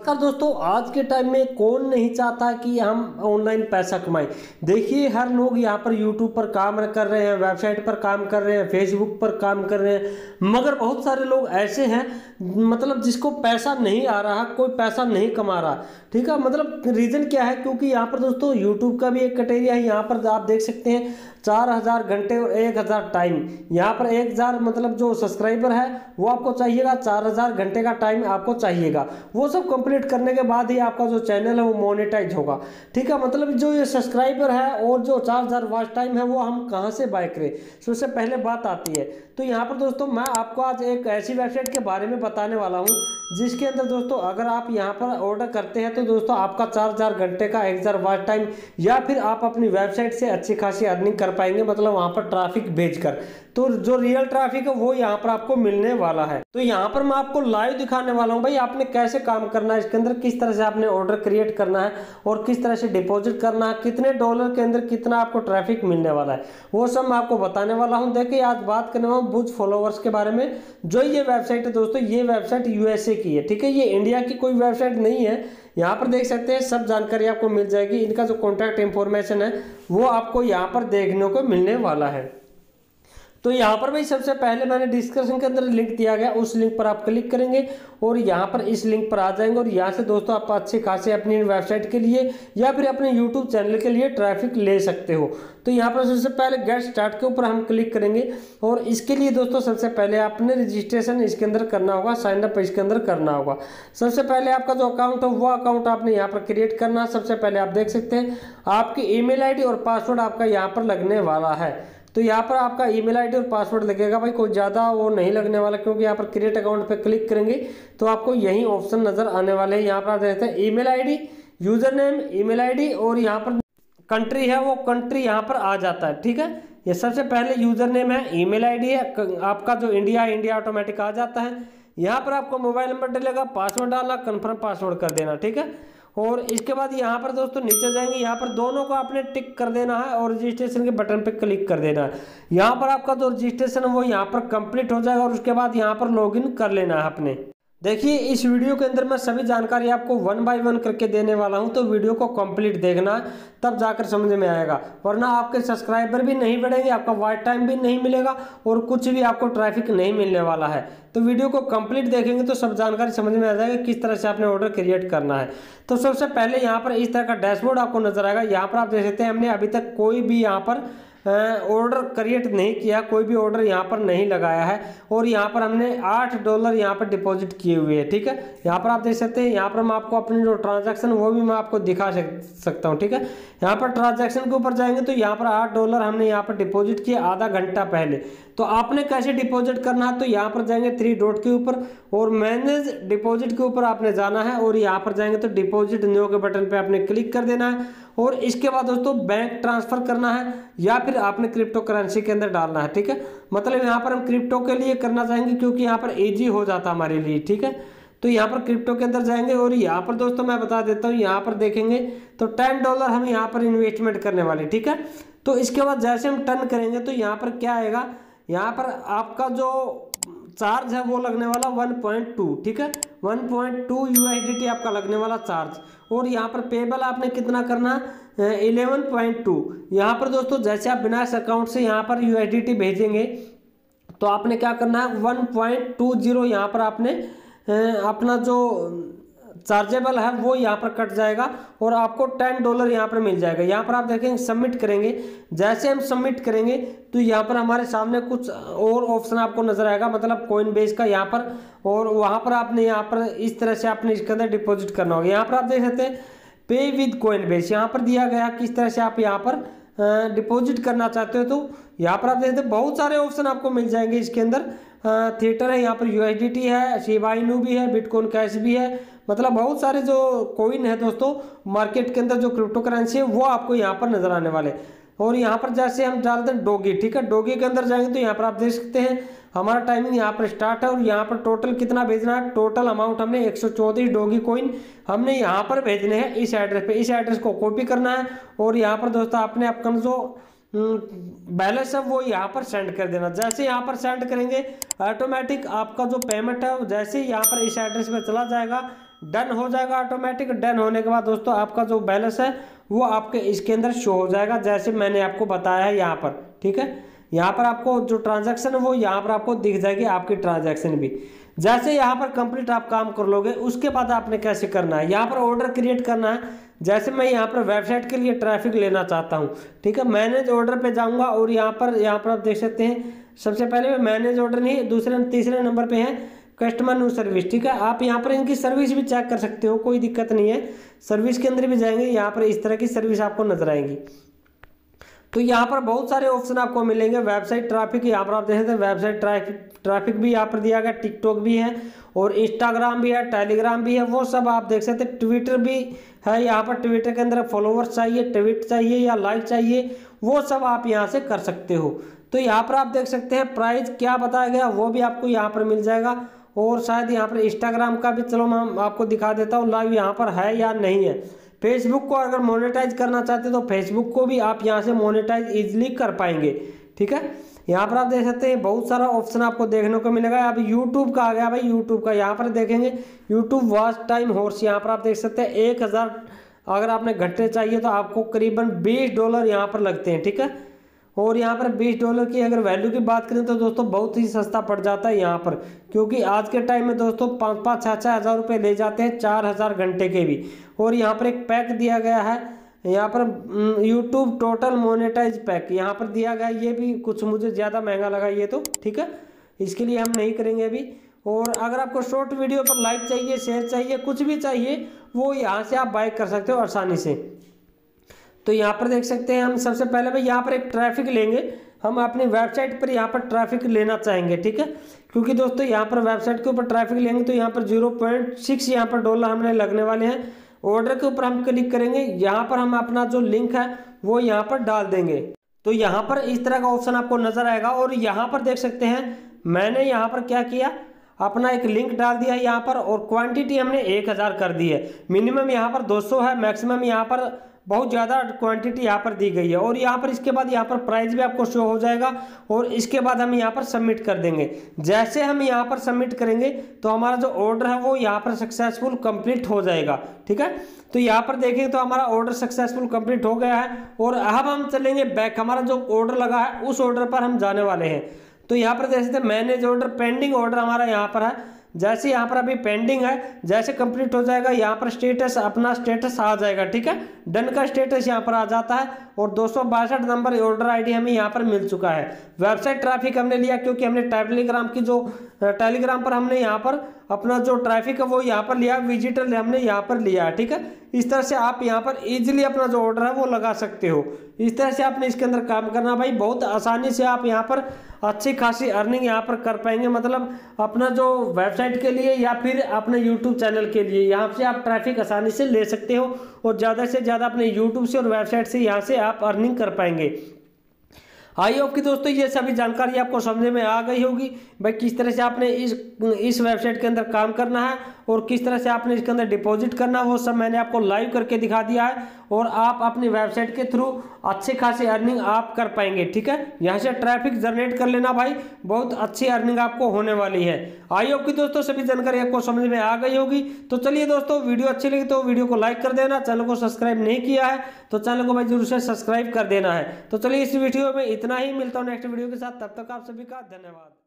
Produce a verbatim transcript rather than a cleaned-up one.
नमस्कार दोस्तों, आज के टाइम में कौन नहीं चाहता कि हम ऑनलाइन पैसा कमाएं। देखिए, हर लोग यहाँ पर यूट्यूब पर काम कर रहे हैं, वेबसाइट पर काम कर रहे हैं, फेसबुक पर काम कर रहे हैं, मगर बहुत सारे लोग ऐसे हैं मतलब जिसको पैसा नहीं आ रहा, कोई पैसा नहीं कमा रहा। ठीक है, मतलब रीज़न क्या है? क्योंकि यहाँ पर दोस्तों यूट्यूब का भी एक क्राइटेरिया है। यहाँ पर आप देख सकते हैं चार हज़ार घंटे और एक हज़ार टाइम। यहाँ पर एक हज़ार मतलब जो सब्सक्राइबर है वो आपको चाहिएगा, चार हज़ार घंटे का टाइम आपको चाहिएगा। वो सब कंप्लीट करने के बाद ही आपका जो चैनल है वो मोनेटाइज होगा। ठीक है, मतलब जो ये सब्सक्राइबर है और जो चार हज़ार वॉच टाइम है वो हम कहाँ से बाय करें, सबसे पहले बात आती है। तो यहाँ पर दोस्तों मैं आपको आज एक ऐसी वेबसाइट के बारे में बताने वाला हूँ जिसके अंदर दोस्तों अगर आप यहाँ पर ऑर्डर करते हैं तो दोस्तों आपका चार हज़ार घंटे का एक हज़ार वॉच टाइम या फिर आप अपनी वेबसाइट से अच्छी खासी अर्निंग कर पाएंगे, मतलब वहाँ पर ट्रैफिक भेजकर। तो जो रियल ट्रैफिक है वो यहाँ पर आपको मिलने वाला है। तो यहाँ पर मैं आपको लाइव दिखाने वाला हूँ भाई आपने कैसे काम करना है, इसके अंदर किस तरह से आपने ऑर्डर क्रिएट करना है और किस तरह से डिपॉजिट करना है, कितने डॉलर के अंदर कितना आपको ट्रैफिक मिलने वाला है, वो सब मैं आपको बताने वाला हूँ। देखिए, आज बात करने वाला हूँ बुज फॉलोवर्स के बारे में। जो ये वेबसाइट है दोस्तों, ये वेबसाइट यूएसए की है। ठीक है, ये इंडिया की कोई वेबसाइट नहीं है। यहाँ पर देख सकते हैं सब जानकारी आपको मिल जाएगी। इनका जो कॉन्टैक्ट इंफॉर्मेशन है वो आपको यहाँ पर देखने को मिलने वाला है। तो यहाँ पर भाई सबसे पहले मैंने डिस्क्रिप्शन के अंदर लिंक दिया गया, उस लिंक पर आप क्लिक करेंगे और यहाँ पर इस लिंक पर आ जाएंगे और यहाँ से दोस्तों आप अच्छे खासे अपनी वेबसाइट के लिए या फिर अपने यूट्यूब चैनल के लिए ट्रैफिक ले सकते हो। तो यहाँ पर सबसे पहले गेट स्टार्ट के ऊपर हम क्लिक करेंगे और इसके लिए दोस्तों सबसे पहले आपने रजिस्ट्रेशन इसके अंदर करना होगा, साइन अप इसके अंदर करना होगा। सबसे पहले आपका जो अकाउंट है वो अकाउंट आपने यहाँ पर क्रिएट करना है। सबसे पहले आप देख सकते हैं आपकी ईमेल आईडी और पासवर्ड आपका यहाँ पर लगने वाला है। तो यहाँ पर आपका ईमेल आईडी और पासवर्ड लगेगा भाई, कोई ज़्यादा वो नहीं लगने वाला, क्योंकि यहाँ पर क्रिएट अकाउंट पे क्लिक करेंगे तो आपको यही ऑप्शन नज़र आने वाले हैं। यहाँ पर आप देखते हैं email ID, user name, email ID और यहाँ पर कंट्री है वो कंट्री यहाँ पर आ जाता है। ठीक है, ये सबसे पहले यूज़र नेम है, ईमेल आईडी है आपका जो इंडिया है, इंडिया ऑटोमेटिक आ जाता है। यहाँ पर आपको मोबाइल नंबर डलेगा, पासवर्ड डालना, कन्फर्म पासवर्ड कर देना। ठीक है, और इसके बाद यहाँ पर दोस्तों नीचे जाएंगे, यहाँ पर दोनों को आपने टिक कर देना है और रजिस्ट्रेशन के बटन पे क्लिक कर देना है। यहाँ पर आपका जो रजिस्ट्रेशन है वो यहाँ पर कंप्लीट हो जाएगा और उसके बाद यहाँ पर लॉगिन कर लेना है अपने। देखिए, इस वीडियो के अंदर मैं सभी जानकारी आपको वन बाय वन करके देने वाला हूं, तो वीडियो को कंप्लीट देखना तब जाकर समझ में आएगा, वरना आपके सब्सक्राइबर भी नहीं बढ़ेंगे, आपका वॉच टाइम भी नहीं मिलेगा और कुछ भी आपको ट्रैफिक नहीं मिलने वाला है। तो वीडियो को कंप्लीट देखेंगे तो सब जानकारी समझ में आ जाएगा किस तरह से आपने ऑर्डर क्रिएट करना है। तो सबसे पहले यहाँ पर इस तरह का डैशबोर्ड आपको नजर आएगा। यहाँ पर आप देख सकते हैं हमने अभी तक कोई भी यहाँ पर ऑर्डर क्रिएट नहीं किया, कोई भी ऑर्डर यहाँ पर नहीं लगाया है और यहाँ पर हमने आठ डॉलर यहाँ पर डिपॉजिट किए हुए हैं। ठीक है, यहाँ पर आप देख सकते हैं, यहाँ पर मैं आपको अपनी जो ट्रांजैक्शन वो भी मैं आपको दिखा सकता हूँ। ठीक है, यहाँ पर ट्रांजैक्शन के ऊपर जाएंगे तो यहाँ पर आठ डॉलर हमने यहाँ पर डिपॉजिट किए आधा घंटा पहले। तो आपने कैसे डिपॉजिट करना है, तो यहाँ पर जाएंगे थ्री डॉट के ऊपर और मैनेज डिपॉजिट के ऊपर आपने जाना है और यहाँ पर जाएंगे तो डिपॉजिट न्यू के बटन पे आपने क्लिक कर देना है और इसके बाद दोस्तों बैंक ट्रांसफर करना है या फिर आपने क्रिप्टो करेंसी के अंदर डालना है। ठीक है, मतलब यहाँ पर हम क्रिप्टो के लिए करना चाहेंगे क्योंकि यहाँ पर इजी हो जाता है हमारे लिए। ठीक है, तो यहाँ पर क्रिप्टो के अंदर जाएंगे और यहाँ पर दोस्तों मैं बता देता हूँ, यहाँ पर देखेंगे तो टेन डॉलर हम यहाँ पर इन्वेस्टमेंट करने वाले। ठीक है, तो इसके बाद जैसे हम टर्न करेंगे तो यहाँ पर क्या आएगा, यहाँ पर आपका जो चार्ज है वो लगने वाला वन पॉइंट टू। ठीक है, वन पॉइंट टू यूएसडीटी आपका लगने वाला चार्ज और यहाँ पर पेबल आपने कितना करना है इलेवन पॉइंट टू। यहाँ पर दोस्तों जैसे आप बिना अकाउंट से यहाँ पर यूएसडीटी भेजेंगे तो आपने क्या करना है वन पॉइंट टू जीरो यहाँ पर आपने अपना जो चार्जेबल है वो यहाँ पर कट जाएगा और आपको टेन डॉलर यहाँ पर मिल जाएगा। यहाँ पर आप देखेंगे सबमिट करेंगे, जैसे हम सबमिट करेंगे तो यहाँ पर हमारे सामने कुछ और ऑप्शन आपको नजर आएगा, मतलब कॉइन बेस का यहाँ पर, और वहाँ पर आपने यहाँ पर इस तरह से आपने इसके अंदर डिपॉजिट करना होगा। यहाँ पर आप देख सकते हैं पे विद कॉइन बेस, यहाँ पर दिया गया किस तरह से आप यहाँ पर डिपॉजिट करना चाहते हो। तो यहाँ पर आप देखते हैं बहुत सारे ऑप्शन आपको मिल जाएंगे इसके अंदर। थिएटर है, यहाँ पर यूएसडीटी है, शिबा इनू भी है, बिटकॉइन कैश भी है, मतलब बहुत सारे जो कॉइन है दोस्तों मार्केट के अंदर जो क्रिप्टो करेंसी है वो आपको यहाँ पर नजर आने वाले। और यहाँ पर जैसे हम डालते हैं डोगी, ठीक है, डोगी के अंदर जाएंगे तो यहाँ पर आप देख सकते हैं हमारा टाइमिंग यहाँ पर स्टार्ट है और यहाँ पर टोटल कितना भेजना है, टोटल अमाउंट हमने एक सौ चौंतीस डोगी कॉइन हमने यहाँ पर भेजने हैं इस एड्रेस पे। इस एड्रेस को कॉपी करना है और यहाँ पर दोस्तों आपने अपना जो बैलेंस है वो यहाँ पर सेंड कर देना। जैसे यहाँ पर सेंड करेंगे ऑटोमेटिक आपका जो पेमेंट है जैसे ही यहाँ पर इस एड्रेस पे चला जाएगा, डन हो जाएगा ऑटोमेटिक। डन होने के बाद दोस्तों आपका जो बैलेंस है वो आपके इसके अंदर शो हो जाएगा, जैसे मैंने आपको बताया है यहाँ पर। ठीक है, यहाँ पर आपको जो ट्रांजैक्शन है वो यहाँ पर आपको दिख जाएगी, आपकी ट्रांजैक्शन भी। जैसे यहाँ पर कंप्लीट आप काम कर लोगे, उसके बाद आपने कैसे करना है, यहाँ पर ऑर्डर क्रिएट करना है। जैसे मैं यहाँ पर वेबसाइट के लिए ट्रैफिक लेना चाहता हूँ, ठीक है, मैनेज ऑर्डर पे जाऊँगा और यहाँ पर यहाँ पर आप देख सकते हैं सबसे पहले मैनेज ऑर्डर नहीं, दूसरे तीसरे नंबर पे है कस्टमर न्यू सर्विस। ठीक है, आप यहाँ पर इनकी सर्विस भी चेक कर सकते हो, कोई दिक्कत नहीं है। सर्विस के अंदर भी जाएंगे, यहाँ पर इस तरह की सर्विस आपको नजर आएंगी। तो यहाँ पर बहुत सारे ऑप्शन आपको मिलेंगे। वेबसाइट ट्रैफिक यहाँ पर आप देख सकते हैं, वेबसाइट ट्रैफिक ट्रैफिक भी यहाँ पर दिया गया, टिकटॉक भी है और इंस्टाग्राम भी है, टेलीग्राम भी है, वो सब आप देख सकते हैं। ट्विटर भी है, यहाँ पर ट्विटर के अंदर फॉलोवर्स चाहिए, ट्वीट चाहिए या लाइक चाहिए, वो सब आप यहाँ से कर सकते हो। तो यहाँ पर आप देख सकते हैं प्राइस क्या बताया गया वो भी आपको यहाँ पर मिल जाएगा। और शायद यहाँ पर इंस्टाग्राम का भी चलो मैं आपको दिखा देता हूँ लाइव यहाँ पर है या नहीं है। फेसबुक को अगर मोनेटाइज करना चाहते हो तो फेसबुक को भी आप यहाँ से मोनेटाइज इजीली कर पाएंगे। ठीक है, यहाँ पर आप देख सकते हैं बहुत सारा ऑप्शन आपको देखने को मिलेगा। अब यूट्यूब का आ गया भाई, यूट्यूब का यहाँ पर देखेंगे यूट्यूब वॉच टाइम हॉर्स, यहाँ पर आप देख सकते हैं एक हज़ार अगर आपने घंटे चाहिए तो आपको करीबन बीस डॉलर यहाँ पर लगते हैं। ठीक है, और यहाँ पर बीस डॉलर की अगर वैल्यू की बात करें तो दोस्तों बहुत ही सस्ता पड़ जाता है यहाँ पर, क्योंकि आज के टाइम में दोस्तों पाँच पाँच छः छः हज़ार रुपये ले जाते हैं चार हज़ार घंटे के भी। और यहाँ पर एक पैक दिया गया है, यहाँ पर यूट्यूब टोटल मोनेटाइज पैक यहाँ पर दिया गया है, ये भी कुछ मुझे ज़्यादा महंगा लगा ये तो। ठीक है, इसके लिए हम नहीं करेंगे अभी। और अगर आपको शॉर्ट वीडियो पर लाइक चाहिए, शेयर चाहिए, कुछ भी चाहिए, वो यहाँ से आप बाय कर सकते हो आसानी से। तो यहाँ पर देख सकते हैं हम सबसे पहले भाई यहाँ पर एक ट्रैफिक लेंगे, हम अपनी वेबसाइट पर यहाँ पर ट्रैफिक लेना चाहेंगे। ठीक है, क्योंकि दोस्तों यहाँ पर वेबसाइट के ऊपर ट्रैफिक लेंगे तो यहाँ पर जीरो पॉइंट सिक्स यहाँ पर डॉलर हमने लगने वाले हैं। ऑर्डर के ऊपर हम क्लिक करेंगे, यहाँ पर हम अपना जो लिंक है वो यहाँ पर डाल देंगे। तो यहाँ पर इस तरह का ऑप्शन आपको नजर आएगा। और यहाँ पर देख सकते हैं मैंने यहाँ पर क्या किया, अपना एक लिंक डाल दिया यहाँ पर, और क्वांटिटी हमने एक हज़ार कर दी है। मिनिमम यहाँ पर दो सौ है, मैक्सिमम यहाँ पर बहुत ज़्यादा क्वांटिटी यहाँ पर दी गई है। और यहाँ पर इसके बाद यहाँ पर प्राइस भी आपको शो हो जाएगा और इसके बाद हम यहाँ पर सबमिट कर देंगे। जैसे हम यहाँ पर सबमिट करेंगे तो हमारा जो ऑर्डर है वो यहाँ पर सक्सेसफुल कंप्लीट हो जाएगा। ठीक है, तो यहाँ पर देखें तो हमारा ऑर्डर सक्सेसफुल कंप्लीट हो गया है। और अब हम चलेंगे बैक, हमारा जो ऑर्डर लगा है उस ऑर्डर पर हम जाने वाले हैं। तो यहाँ पर देख सकते हैं मैनेज ऑर्डर, पेंडिंग ऑर्डर हमारा यहाँ पर है। जैसे यहाँ पर अभी पेंडिंग है, जैसे कंप्लीट हो जाएगा यहाँ पर स्टेटस, अपना स्टेटस आ जाएगा। ठीक है, डन का स्टेटस यहाँ पर आ जाता है और दो सौ बासठ नंबर ऑर्डर आईडी हमें यहाँ पर मिल चुका है। वेबसाइट ट्रैफिक हमने लिया क्योंकि हमने टेलीग्राम की जो टेलीग्राम पर हमने यहाँ पर अपना जो ट्रैफिक है वो यहाँ पर लिया, विजिटर हमने यहाँ पर लिया। ठीक है, इस तरह से आप यहाँ पर इजीली अपना जो ऑर्डर है वो लगा सकते हो। इस तरह से आपने इसके अंदर काम करना भाई, बहुत आसानी से आप यहाँ पर अच्छी खासी अर्निंग यहाँ पर कर पाएंगे। मतलब अपना जो वेबसाइट के लिए या फिर अपने यूट्यूब चैनल के लिए यहाँ से आप ट्रैफिक आसानी से ले सकते हो और ज़्यादा से ज़्यादा अपने यूट्यूब से और वेबसाइट से यहाँ से आप अर्निंग कर पाएंगे। आई होप कि दोस्तों ये सभी जानकारी आपको समझ में आ गई होगी भाई, किस तरह से आपने इस इस वेबसाइट के अंदर काम करना है और किस तरह से आपने इसके अंदर डिपॉजिट करना है, वो सब मैंने आपको लाइव करके दिखा दिया है। और आप अपनी वेबसाइट के थ्रू अच्छे खासी अर्निंग आप कर पाएंगे। ठीक है, यहाँ से ट्रैफिक जनरेट कर लेना भाई, बहुत अच्छी अर्निंग आपको होने वाली है। आई होप कि दोस्तों सभी जानकारी आपको समझ में आ गई होगी। तो चलिए दोस्तों, वीडियो अच्छी लगी तो वीडियो को लाइक कर देना, चैनल को सब्सक्राइब नहीं किया है तो चैनल को भाई जरूर से सब्सक्राइब कर देना है। तो चलिए इस वीडियो में इतना ही, मिलता हूँ नेक्स्ट वीडियो के साथ, तब तक आप सभी का धन्यवाद।